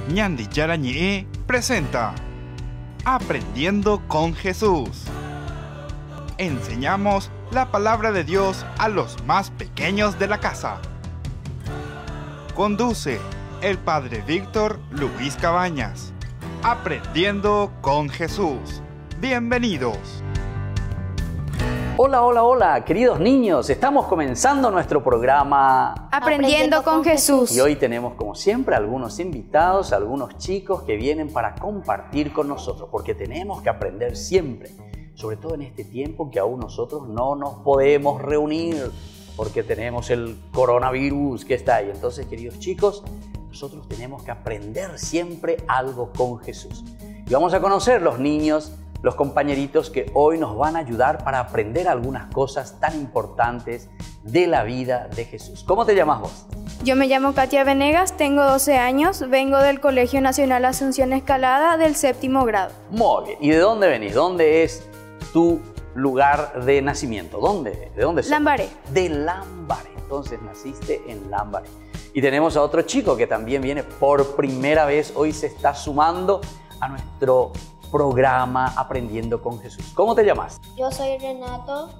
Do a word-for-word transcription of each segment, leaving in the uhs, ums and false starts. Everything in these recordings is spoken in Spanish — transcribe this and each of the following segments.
Ñandi Yarañe presenta Aprendiendo con Jesús. Enseñamos la palabra de Dios a los más pequeños de la casa. Conduce el Padre Víctor Luis Cabañas. Aprendiendo con Jesús. Bienvenidos. Hola, hola, hola, queridos niños. Estamos comenzando nuestro programa Aprendiendo con Jesús. Y hoy tenemos, como siempre, algunos invitados, algunos chicos que vienen para compartir con nosotros, porque tenemos que aprender siempre, sobre todo en este tiempo que aún nosotros no nos podemos reunir, porque tenemos el coronavirus que está ahí. Entonces, queridos chicos, nosotros tenemos que aprender siempre algo con Jesús. Y vamos a conocer los niños, los compañeritos que hoy nos van a ayudar para aprender algunas cosas tan importantes de la vida de Jesús. ¿Cómo te llamas vos? Yo me llamo Katia Venegas, tengo doce años, vengo del Colegio Nacional Asunción Escalada del séptimo grado. Muy bien. ¿Y de dónde venís? ¿Dónde es tu lugar de nacimiento? ¿Dónde? ¿De dónde sos? Lambaré. De Lambaré. Entonces naciste en Lambaré. Y tenemos a otro chico que también viene por primera vez, hoy se está sumando a nuestro programa Aprendiendo con Jesús. ¿Cómo te llamas? Yo soy Renato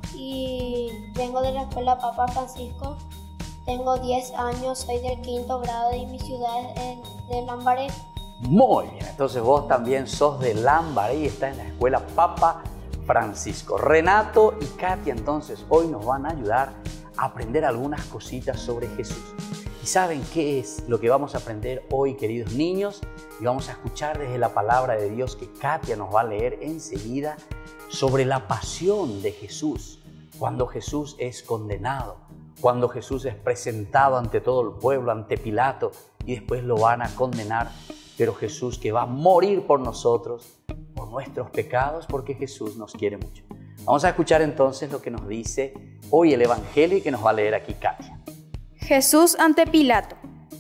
y vengo de la escuela Papa Francisco. Tengo diez años, soy del quinto grado y mi ciudad es de Lambaré. Muy bien, entonces vos también sos de Lambaré y estás en la escuela Papa Francisco. Renato y Katia entonces hoy nos van a ayudar a aprender algunas cositas sobre Jesús. ¿Y saben qué es lo que vamos a aprender hoy, queridos niños? Y vamos a escuchar desde la palabra de Dios que Katia nos va a leer enseguida sobre la pasión de Jesús, cuando Jesús es condenado, cuando Jesús es presentado ante todo el pueblo, ante Pilato, y después lo van a condenar, pero Jesús que va a morir por nosotros, por nuestros pecados, porque Jesús nos quiere mucho. Vamos a escuchar entonces lo que nos dice hoy el Evangelio y que nos va a leer aquí Katia. Jesús ante Pilato.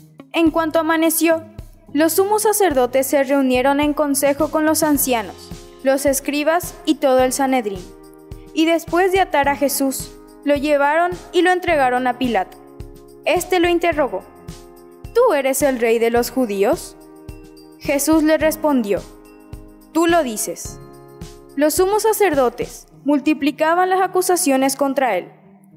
En cuanto amaneció, los sumos sacerdotes se reunieron en consejo con los ancianos, los escribas y todo el Sanedrín. Y después de atar a Jesús, lo llevaron y lo entregaron a Pilato. Este lo interrogó: ¿Tú eres el rey de los judíos? Jesús le respondió: Tú lo dices. Los sumos sacerdotes multiplicaban las acusaciones contra él.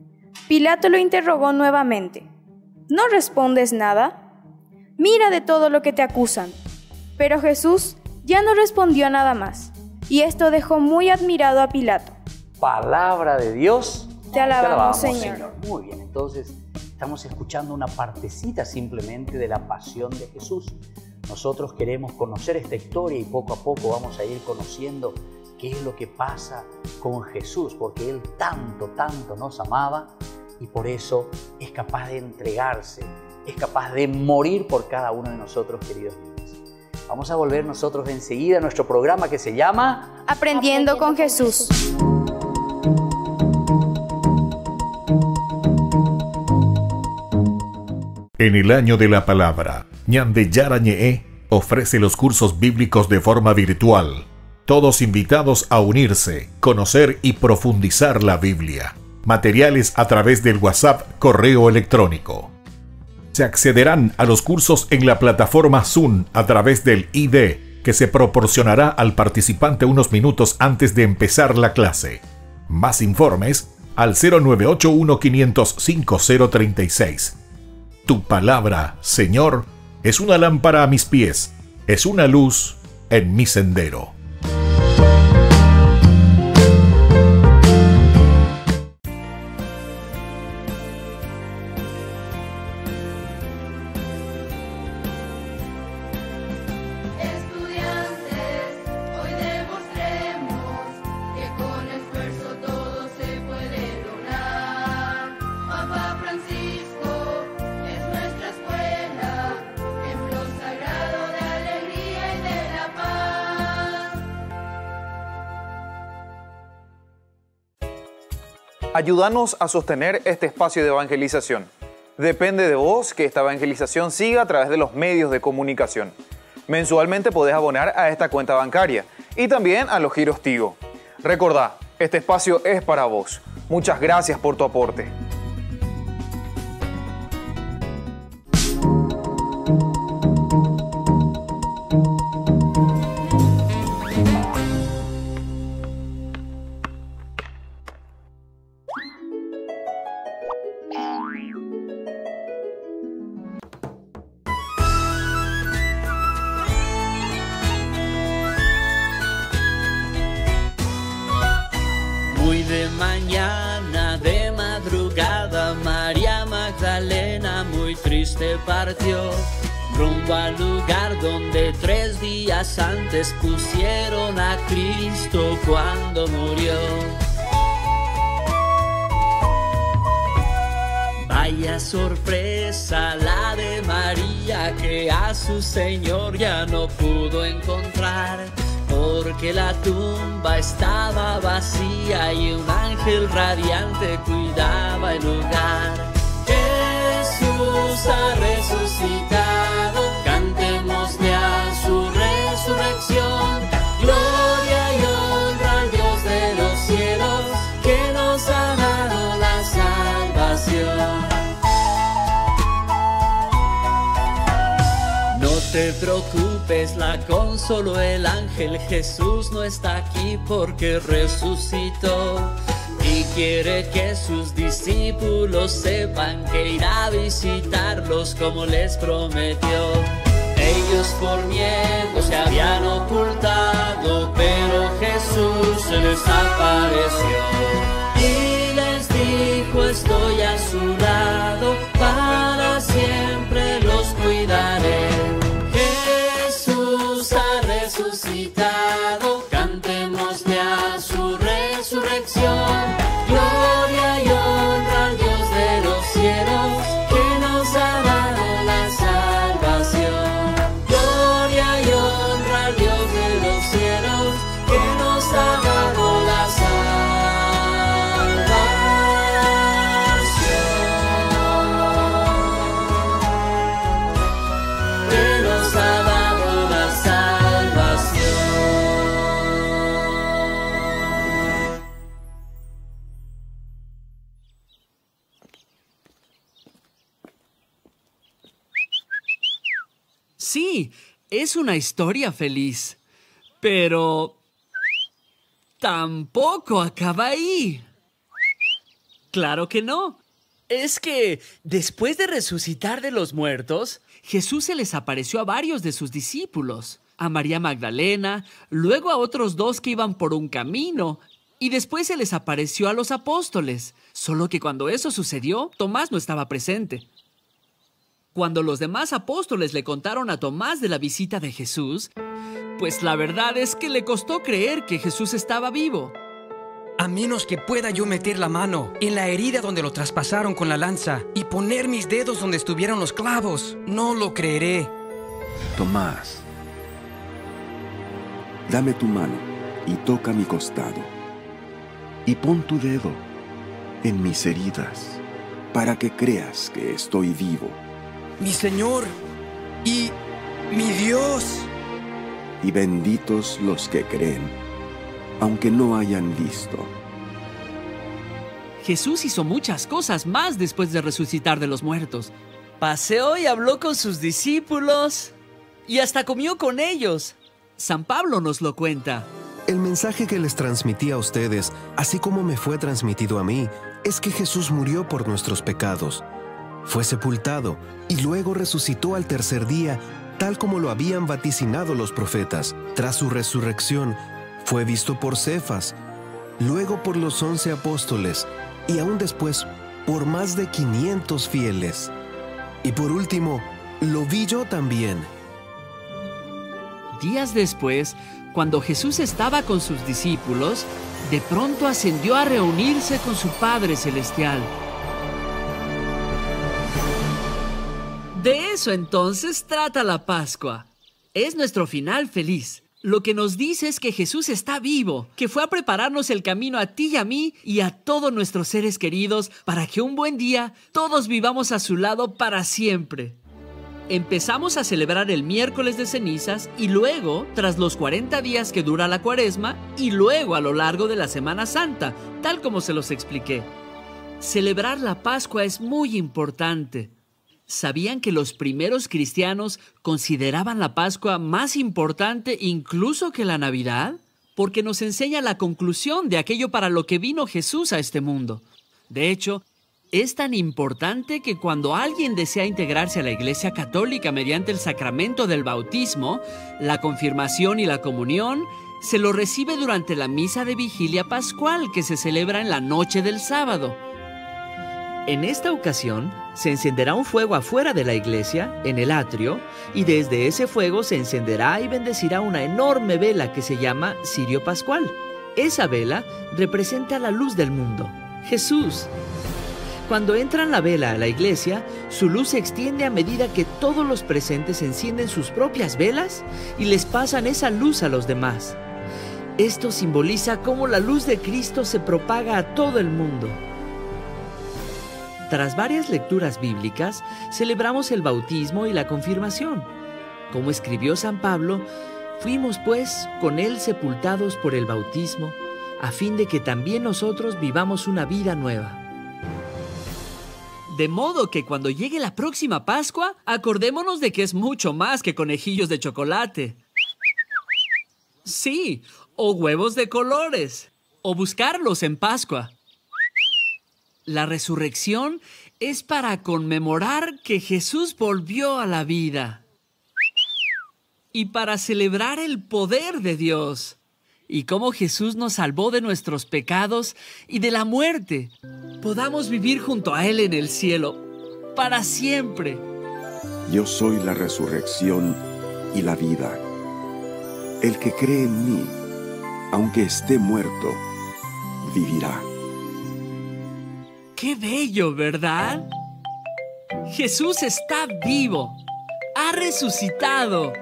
Pilato lo interrogó nuevamente: ¿No respondes nada? Mira de todo lo que te acusan. Pero Jesús ya no respondió nada más, y esto dejó muy admirado a Pilato. Palabra de Dios. Te alabamos, Te alabamos Señor. Señor. Muy bien, entonces estamos escuchando una partecita simplemente de la pasión de Jesús. Nosotros queremos conocer esta historia y poco a poco vamos a ir conociendo qué es lo que pasa con Jesús, porque Él tanto, tanto nos amaba y por eso es capaz de entregarse, es capaz de morir por cada uno de nosotros, queridos niños. Vamos a volver nosotros enseguida a nuestro programa que se llama Aprendiendo con Jesús. En el año de la palabra, Ñande Yarañe ofrece los cursos bíblicos de forma virtual. Todos invitados a unirse, conocer y profundizar la Biblia. Materiales a través del WhatsApp, correo electrónico. Se accederán a los cursos en la plataforma Zoom a través del I D, que se proporcionará al participante unos minutos antes de empezar la clase. Más informes al cero nueve ocho uno, cinco cero cinco cero tres seis. Tu palabra, Señor, es una lámpara a mis pies, es una luz en mi sendero. Ayúdanos a sostener este espacio de evangelización. Depende de vos que esta evangelización siga a través de los medios de comunicación. Mensualmente podés abonar a esta cuenta bancaria y también a los giros Tigo. Recordá, este espacio es para vos. Muchas gracias por tu aporte. triste partió, rumbo al lugar donde tres días antes pusieron a Cristo cuando murió. Vaya sorpresa la de María, que a su Señor ya no pudo encontrar, porque la tumba estaba vacía y un ángel radiante cuidaba el lugar. Jesús ha resucitado, cantémosle a su resurrección. Gloria y honra al Dios de los cielos, que nos ha dado la salvación. No te preocupes, la consoló el ángel. Jesús no está aquí porque resucitó y quiere que sus discípulos sepan que irá a visitarlos como les prometió. Ellos por miedo se habían ocultado, pero Jesús se les apareció y les dijo: estoy a su lado, para siempre los cuidaré. Jesús ha resucitado, cantémosle a su resurrección. Gloria y honra al Dios de los cielos, que nos ha dado la salvación. Gloria y honra al Dios de los cielos, que nos ha dado la salvación. Que nos ha dado la salvación. Sí, es una historia feliz, pero tampoco acaba ahí. Claro que no. Es que después de resucitar de los muertos, Jesús se les apareció a varios de sus discípulos, a María Magdalena, luego a otros dos que iban por un camino, y después se les apareció a los apóstoles. Solo que cuando eso sucedió, Tomás no estaba presente. Cuando los demás apóstoles le contaron a Tomás de la visita de Jesús, pues la verdad es que le costó creer que Jesús estaba vivo. A menos que pueda yo meter la mano en la herida donde lo traspasaron con la lanza y poner mis dedos donde estuvieron los clavos, no lo creeré. Tomás, dame tu mano y toca mi costado, y pon tu dedo en mis heridas, para que creas que estoy vivo. Mi Señor y mi Dios. Y benditos los que creen, aunque no hayan visto. Jesús hizo muchas cosas más después de resucitar de los muertos. Paseó y habló con sus discípulos y hasta comió con ellos. San Pablo nos lo cuenta. El mensaje que les transmití a ustedes, así como me fue transmitido a mí, es que Jesús murió por nuestros pecados. Fue sepultado y luego resucitó al tercer día, tal como lo habían vaticinado los profetas. Tras su resurrección, fue visto por Cefas, luego por los once apóstoles y aún después por más de quinientos fieles. Y por último, lo vi yo también. Días después, cuando Jesús estaba con sus discípulos, de pronto ascendió a reunirse con su Padre Celestial. De eso entonces trata la Pascua. Es nuestro final feliz. Lo que nos dice es que Jesús está vivo, que fue a prepararnos el camino a ti y a mí y a todos nuestros seres queridos para que un buen día todos vivamos a su lado para siempre. Empezamos a celebrar el miércoles de cenizas y luego, tras los cuarenta días que dura la cuaresma, y luego a lo largo de la Semana Santa, tal como se los expliqué. Celebrar la Pascua es muy importante. ¿Sabían que los primeros cristianos consideraban la Pascua más importante incluso que la Navidad? Porque nos enseña la conclusión de aquello para lo que vino Jesús a este mundo. De hecho, es tan importante que cuando alguien desea integrarse a la Iglesia Católica mediante el sacramento del bautismo, la confirmación y la comunión, se lo recibe durante la misa de vigilia pascual que se celebra en la noche del sábado. En esta ocasión, Se encenderá un fuego afuera de la iglesia, en el atrio, y desde ese fuego se encenderá y bendecirá una enorme vela que se llama cirio pascual. Esa vela representa la luz del mundo, Jesús. Cuando entra la vela a la iglesia, su luz se extiende a medida que todos los presentes encienden sus propias velas y les pasan esa luz a los demás. Esto simboliza cómo la luz de Cristo se propaga a todo el mundo. Tras varias lecturas bíblicas, celebramos el bautismo y la confirmación. Como escribió San Pablo, fuimos pues con él sepultados por el bautismo, a fin de que también nosotros vivamos una vida nueva. De modo que cuando llegue la próxima Pascua, acordémonos de que es mucho más que conejillos de chocolate. Sí, o huevos de colores, o buscarlos en Pascua. La resurrección es para conmemorar que Jesús volvió a la vida y para celebrar el poder de Dios y cómo Jesús nos salvó de nuestros pecados y de la muerte. Podamos vivir junto a Él en el cielo para siempre. Yo soy la resurrección y la vida. El que cree en mí, aunque esté muerto, vivirá. ¡Qué bello!, ¿verdad? Jesús está vivo. Ha resucitado.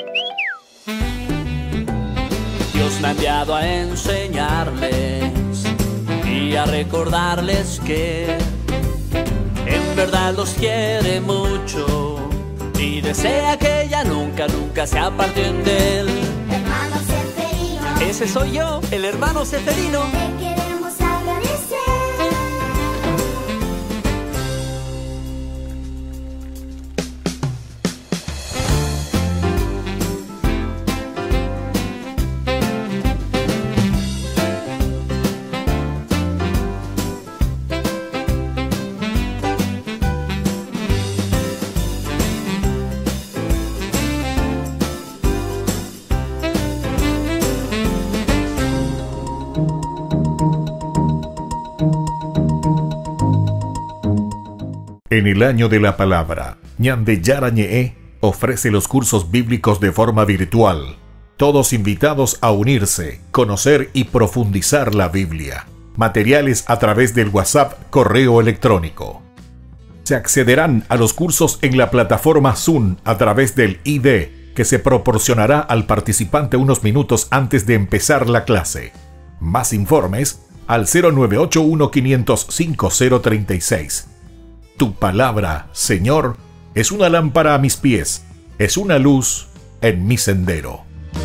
Dios me ha enviado a enseñarles y a recordarles que en verdad los quiere mucho y desea que ya nunca, nunca se aparten de él. Hermano Ceferino, ese soy yo, el hermano Ceferino. Te queremos agradecer. En el año de la palabra, Ñande Yarañe ofrece los cursos bíblicos de forma virtual. Todos invitados a unirse, conocer y profundizar la Biblia. Materiales a través del WhatsApp, correo electrónico. Se accederán a los cursos en la plataforma Zoom a través del I D, que se proporcionará al participante unos minutos antes de empezar la clase. Más informes al cero nueve ocho uno, cinco cero cinco, cero tres seis. Tu palabra, Señor, es una lámpara a mis pies, es una luz en mi sendero.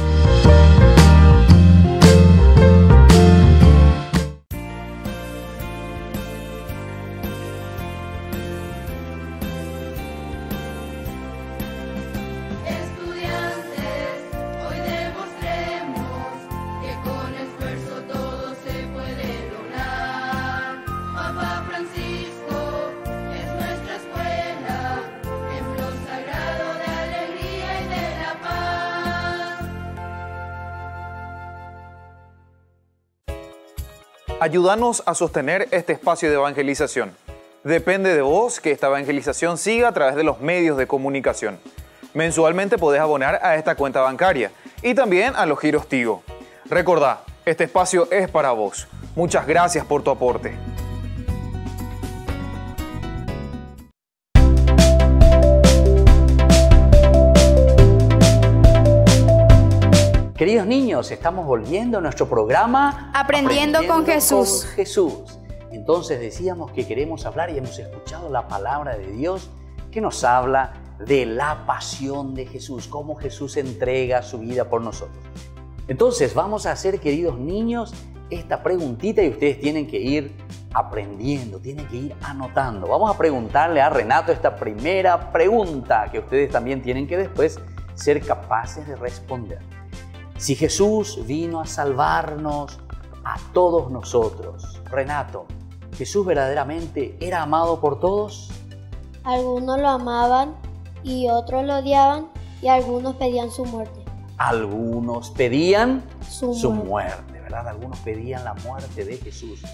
Ayúdanos a sostener este espacio de evangelización. Depende de vos que esta evangelización siga a través de los medios de comunicación. Mensualmente podés abonar a esta cuenta bancaria y también a los giros Tigo. Recordá, este espacio es para vos. Muchas gracias por tu aporte. Queridos niños, estamos volviendo a nuestro programa Aprendiendo, Aprendiendo con Jesús. con Jesús. Entonces decíamos que queremos hablar y hemos escuchado la palabra de Dios que nos habla de la pasión de Jesús, cómo Jesús entrega su vida por nosotros. Entonces vamos a hacer, queridos niños, esta preguntita y ustedes tienen que ir aprendiendo, tienen que ir anotando. Vamos a preguntarle a Renato esta primera pregunta que ustedes también tienen que después ser capaces de responder. Si Jesús vino a salvarnos a todos nosotros, Renato, ¿Jesús verdaderamente era amado por todos? Algunos lo amaban y otros lo odiaban y algunos pedían su muerte. Algunos pedían su, su muerte. muerte, ¿verdad? Algunos pedían la muerte de Jesús.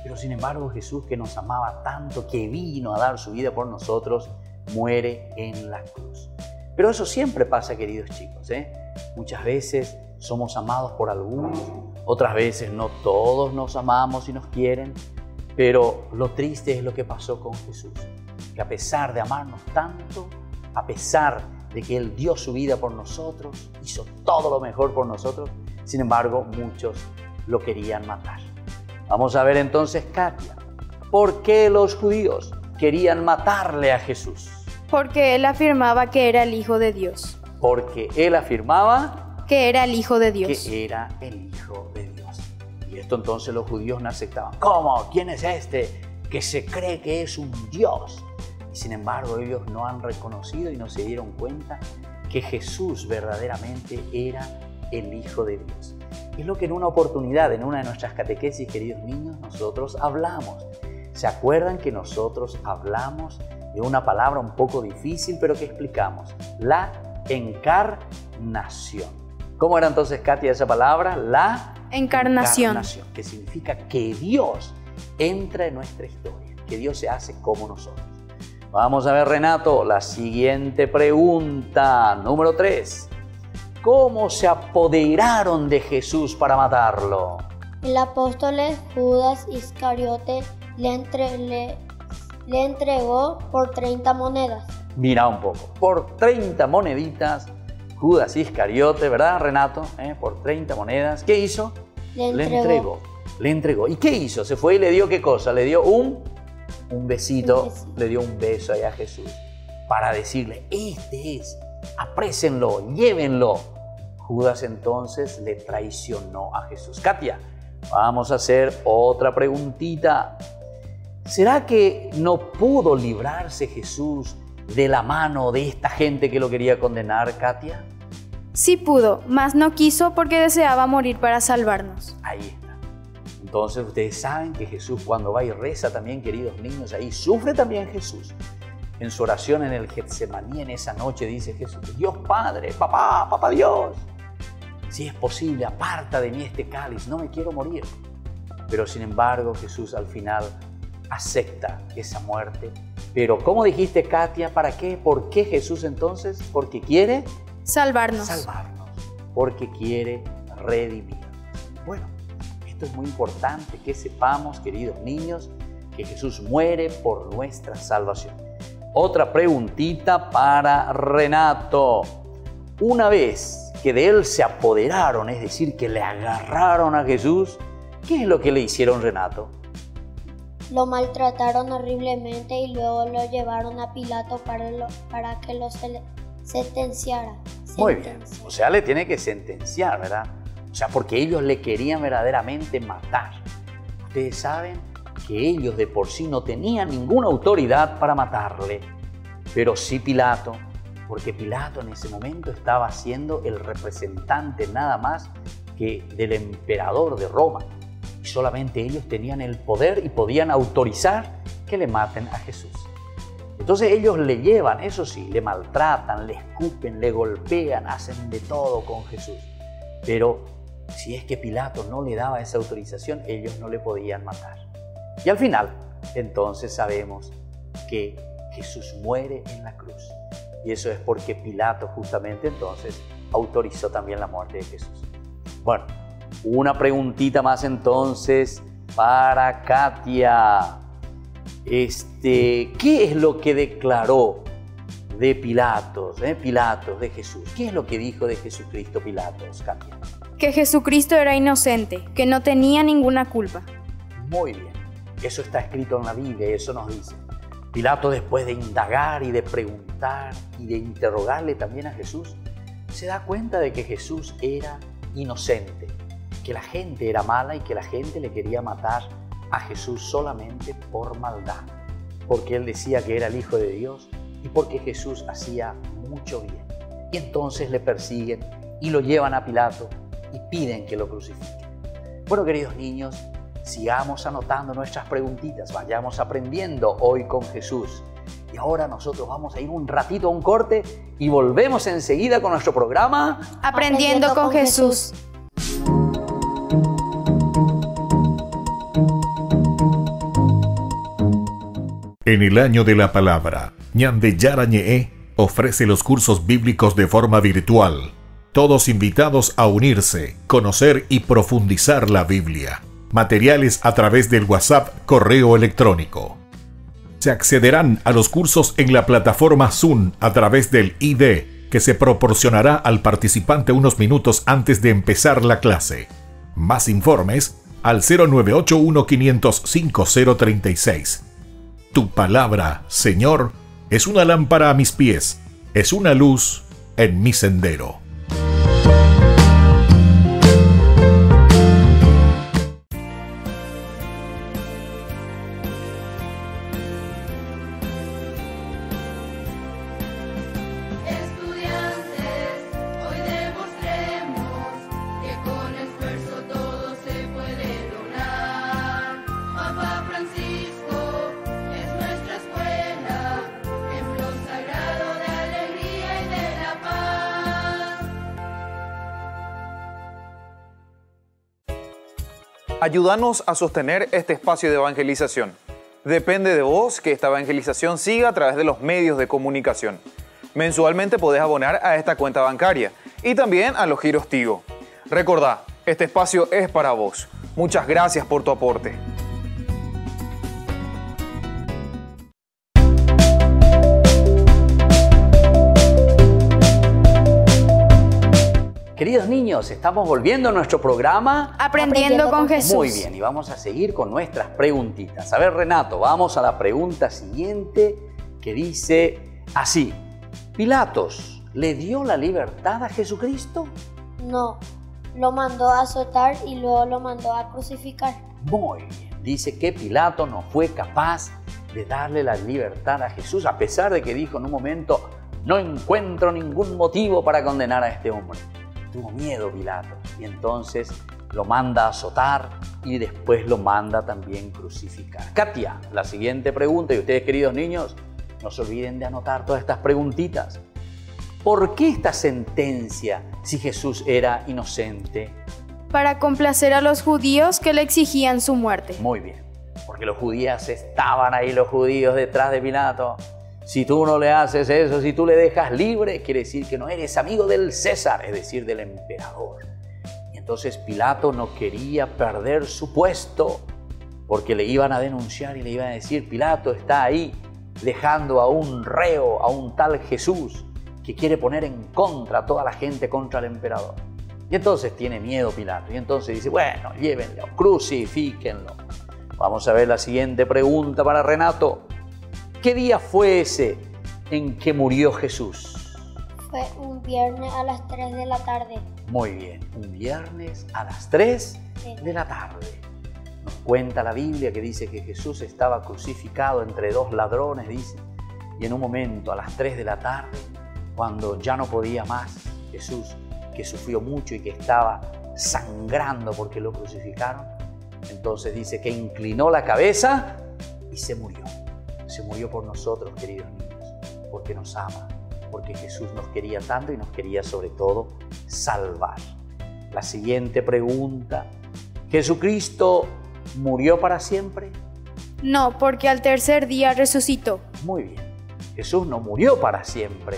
Pero sin embargo Jesús, que nos amaba tanto, que vino a dar su vida por nosotros, muere en la cruz. Pero eso siempre pasa, queridos chicos, ¿eh? Muchas veces somos amados por algunos, otras veces no todos nos amamos y nos quieren, pero lo triste es lo que pasó con Jesús, que a pesar de amarnos tanto, a pesar de que Él dio su vida por nosotros, hizo todo lo mejor por nosotros, sin embargo muchos lo querían matar. Vamos a ver entonces, Katia, ¿por qué los judíos querían matarle a Jesús? Porque Él afirmaba que era el Hijo de Dios. Porque Él afirmaba que era el Hijo de Dios. Que era el Hijo de Dios. Y esto entonces los judíos no aceptaban. ¿Cómo? ¿Quién es este que se cree que es un Dios? Y sin embargo ellos no han reconocido y no se dieron cuenta que Jesús verdaderamente era el Hijo de Dios. Es lo que en una oportunidad, en una de nuestras catequesis, queridos niños, nosotros hablamos. ¿Se acuerdan que nosotros hablamos de una palabra un poco difícil, pero que explicamos? La encarnación. ¿Cómo era entonces, Katia, esa palabra? La encarnación. encarnación, que significa que Dios entra en nuestra historia, que Dios se hace como nosotros. Vamos a ver, Renato, la siguiente pregunta, número tres. ¿Cómo se apoderaron de Jesús para matarlo? El apóstol Judas Iscariote le, entre, le, le entregó por treinta monedas. Mira un poco, por treinta moneditas, Judas Iscariote, ¿verdad, Renato? ¿Eh? Por treinta monedas, ¿qué hizo? Le entregó. Le entregó. Le entregó. ¿Y qué hizo? Se fue y le dio ¿qué cosa? Le dio un, un besito, un besito. Le dio un beso ahí a Jesús para decirle, este es, aprécenlo, llévenlo. Judas entonces le traicionó a Jesús. Katia, vamos a hacer otra preguntita. ¿Será que no pudo librarse Jesús de la mano de esta gente que lo quería condenar, Katia? Sí pudo, mas no quiso porque deseaba morir para salvarnos. Ahí está. Entonces ustedes saben que Jesús cuando va y reza también, queridos niños, ahí sufre también Jesús. En su oración en el Getsemaní, en esa noche, dice Jesús, Dios Padre, papá, papá Dios, si es posible, aparta de mí este cáliz, no me quiero morir. Pero sin embargo, Jesús al final acepta esa muerte. Pero, ¿cómo dijiste, Katia? ¿Para qué? ¿Por qué Jesús entonces? Porque quiere salvarnos. Salvarnos. Porque quiere redimirnos. Bueno, esto es muy importante que sepamos, queridos niños, que Jesús muere por nuestra salvación. Otra preguntita para Renato. Una vez que de él se apoderaron, es decir, que le agarraron a Jesús, ¿qué es lo que le hicieron, Renato? Lo maltrataron horriblemente y luego lo llevaron a Pilato para, lo, para que lo se, sentenciara. Muy bien, o sea, le tiene que sentenciar, ¿verdad? O sea, porque ellos le querían verdaderamente matar. Ustedes saben que ellos de por sí no tenían ninguna autoridad para matarle, pero sí Pilato, porque Pilato en ese momento estaba siendo el representante nada más que del emperador de Roma. Y solamente ellos tenían el poder y podían autorizar que le maten a Jesús. Entonces ellos le llevan, eso sí, le maltratan, le escupen, le golpean, hacen de todo con Jesús. Pero si es que Pilato no le daba esa autorización, ellos no le podían matar. Y al final, entonces sabemos que Jesús muere en la cruz. Y eso es porque Pilato justamente entonces autorizó también la muerte de Jesús. Bueno, una preguntita más entonces para Katia. Este, ¿qué es lo que declaró de Pilatos, eh? Pilatos de Jesús? ¿Qué es lo que dijo de Jesucristo Pilatos, Katia? Que Jesucristo era inocente, que no tenía ninguna culpa. Muy bien, eso está escrito en la Biblia y eso nos dice. Pilato, después de indagar y de preguntar y de interrogarle también a Jesús, se da cuenta de que Jesús era inocente, que la gente era mala y que la gente le quería matar a Jesús solamente por maldad, porque él decía que era el Hijo de Dios y porque Jesús hacía mucho bien. Y entonces le persiguen y lo llevan a Pilato y piden que lo crucifiquen. Bueno, queridos niños, sigamos anotando nuestras preguntitas, vayamos aprendiendo hoy con Jesús. Y ahora nosotros vamos a ir un ratito a un corte y volvemos enseguida con nuestro programa Aprendiendo, Aprendiendo con, con Jesús. Jesús. En el año de la palabra, Ñande Yarañe ofrece los cursos bíblicos de forma virtual. Todos invitados a unirse, conocer y profundizar la Biblia. Materiales a través del WhatsApp, correo electrónico. Se accederán a los cursos en la plataforma Zoom a través del I D, que se proporcionará al participante unos minutos antes de empezar la clase. Más informes al cero nueve ocho uno cinco cero cinco cero tres seis. Tu palabra, Señor, es una lámpara a mis pies, es una luz en mi sendero. Ayúdanos a sostener este espacio de evangelización. Depende de vos que esta evangelización siga a través de los medios de comunicación. Mensualmente podés abonar a esta cuenta bancaria y también a los giros Tigo. Recordá, este espacio es para vos. Muchas gracias por tu aporte. Queridos niños, estamos volviendo a nuestro programa Aprendiendo con Jesús. Muy bien, y vamos a seguir con nuestras preguntitas. A ver, Renato, vamos a la pregunta siguiente que dice así. ¿Pilatos le dio la libertad a Jesucristo? No, lo mandó a azotar y luego lo mandó a crucificar. Muy bien, dice que Pilato no fue capaz de darle la libertad a Jesús, a pesar de que dijo en un momento, no encuentro ningún motivo para condenar a este hombre. Tuvo miedo Pilato y entonces lo manda a azotar y después lo manda también crucificar. Katia, la siguiente pregunta, y ustedes queridos niños, no se olviden de anotar todas estas preguntitas. ¿Por qué esta sentencia si Jesús era inocente? Para complacer a los judíos que le exigían su muerte. Muy bien, porque los judíos estaban ahí, los judíos detrás de Pilato. Si tú no le haces eso, si tú le dejas libre, quiere decir que no eres amigo del César, es decir, del emperador. Y entonces Pilato no quería perder su puesto porque le iban a denunciar y le iban a decir, Pilato está ahí dejando a un reo, a un tal Jesús, que quiere poner en contra a toda la gente contra el emperador. Y entonces tiene miedo Pilato y entonces dice, bueno, llévenlo, crucifíquenlo. Vamos a ver la siguiente pregunta para Renato. ¿Qué día fue ese en que murió Jesús? Fue un viernes a las tres de la tarde. Muy bien, un viernes a las tres sí. de la tarde. Nos cuenta la Biblia que dice que Jesús estaba crucificado entre dos ladrones, dice. Y en un momento, a las tres de la tarde, cuando ya no podía más, Jesús, que sufrió mucho y que estaba sangrando porque lo crucificaron, entonces dice que inclinó la cabeza y se murió. Se murió por nosotros, queridos niños, porque nos ama, porque Jesús nos quería tanto y nos quería sobre todo salvar. La siguiente pregunta, ¿Jesucristo murió para siempre? No, porque al tercer día resucitó. Muy bien, Jesús no murió para siempre.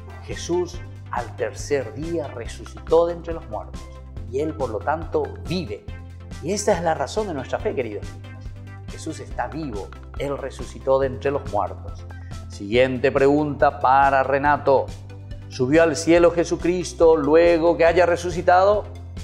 Jesús al tercer día resucitó de entre los muertos y Él por lo tanto vive. Y esta es la razón de nuestra fe, queridos niños. Jesús está vivo, Él resucitó de entre los muertos. Siguiente pregunta para Renato. ¿Subió al cielo Jesucristo luego que haya resucitado?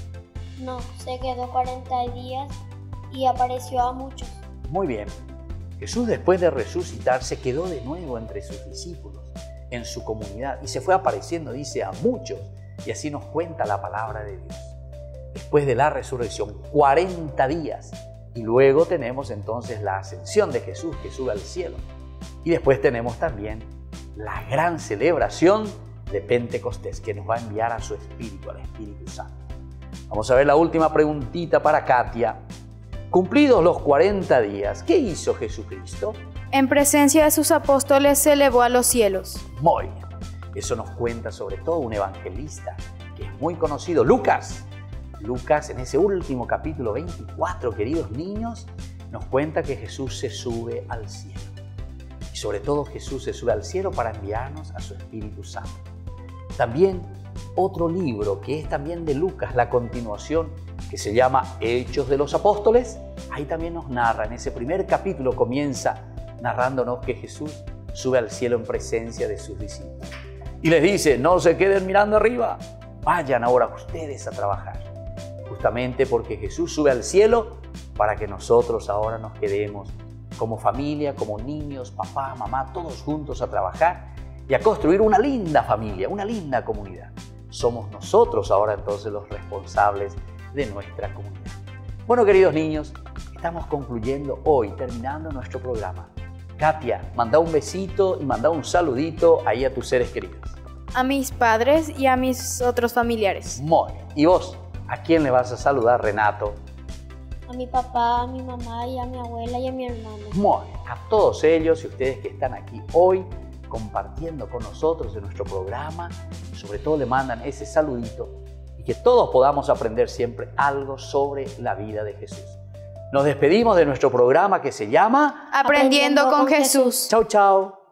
No, se quedó cuarenta días y apareció a muchos. Muy bien. Jesús después de resucitar se quedó de nuevo entre sus discípulos, en su comunidad, y se fue apareciendo, dice, a muchos. Y así nos cuenta la palabra de Dios. Después de la resurrección, cuarenta días. Y luego tenemos entonces la ascensión de Jesús que sube al cielo. Y después tenemos también la gran celebración de Pentecostés que nos va a enviar a su Espíritu, al Espíritu Santo. Vamos a ver la última preguntita para Katia. Cumplidos los cuarenta días, ¿qué hizo Jesucristo? En presencia de sus apóstoles se elevó a los cielos. Muy bien. Eso nos cuenta sobre todo un evangelista que es muy conocido, Lucas. Lucas, en ese último capítulo veinticuatro, queridos niños, nos cuenta que Jesús se sube al cielo. Y sobre todo Jesús se sube al cielo para enviarnos a su Espíritu Santo. También otro libro que es también de Lucas, la continuación, que se llama Hechos de los Apóstoles. Ahí también nos narra, en ese primer capítulo comienza narrándonos que Jesús sube al cielo en presencia de sus discípulos. Y les dice, no se queden mirando arriba, vayan ahora ustedes a trabajar. Justamente porque Jesús sube al cielo para que nosotros ahora nos quedemos como familia, como niños, papá, mamá, todos juntos a trabajar y a construir una linda familia, una linda comunidad. Somos nosotros ahora entonces los responsables de nuestra comunidad. Bueno, queridos niños, estamos concluyendo hoy, terminando nuestro programa. Katia, manda un besito y manda un saludito ahí a tus seres queridos. A mis padres y a mis otros familiares. Muy bien. ¿Y vos? ¿A quién le vas a saludar, Renato? A mi papá, a mi mamá y a mi abuela y a mi hermano. Muy bien. A todos ellos y ustedes que están aquí hoy compartiendo con nosotros en nuestro programa, sobre todo le mandan ese saludito y que todos podamos aprender siempre algo sobre la vida de Jesús. Nos despedimos de nuestro programa que se llama Aprendiendo con Jesús. Chau, chau.